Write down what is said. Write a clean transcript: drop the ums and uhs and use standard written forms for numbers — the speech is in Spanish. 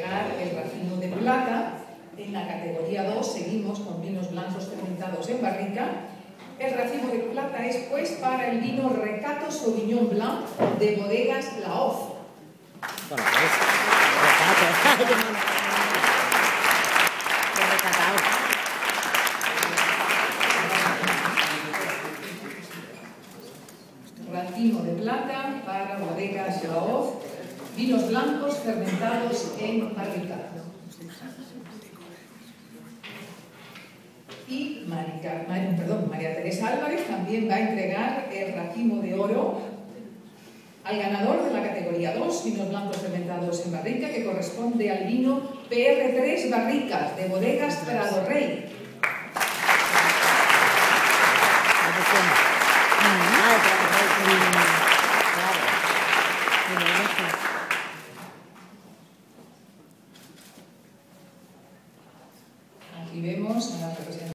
entregar el racimo de plata. En la categoría 2 seguimos con vinos blancos fermentados en barrica. El racimo de plata es pues para el vino Recato Sauvignon Blanc de Bodegas La Hoz. Bueno, pues, Recato. Recatado. Racimo de plata para Bodegas La Hoz, vinos blancos fermentados en barrica. Y María Teresa Álvarez también va a entregar el racimo de oro al ganador de la categoría 2, vinos blancos fermentados en barrica, que corresponde al vino PR3 Barricas de Bodegas Prado Rey. Aquí vemos a la representación.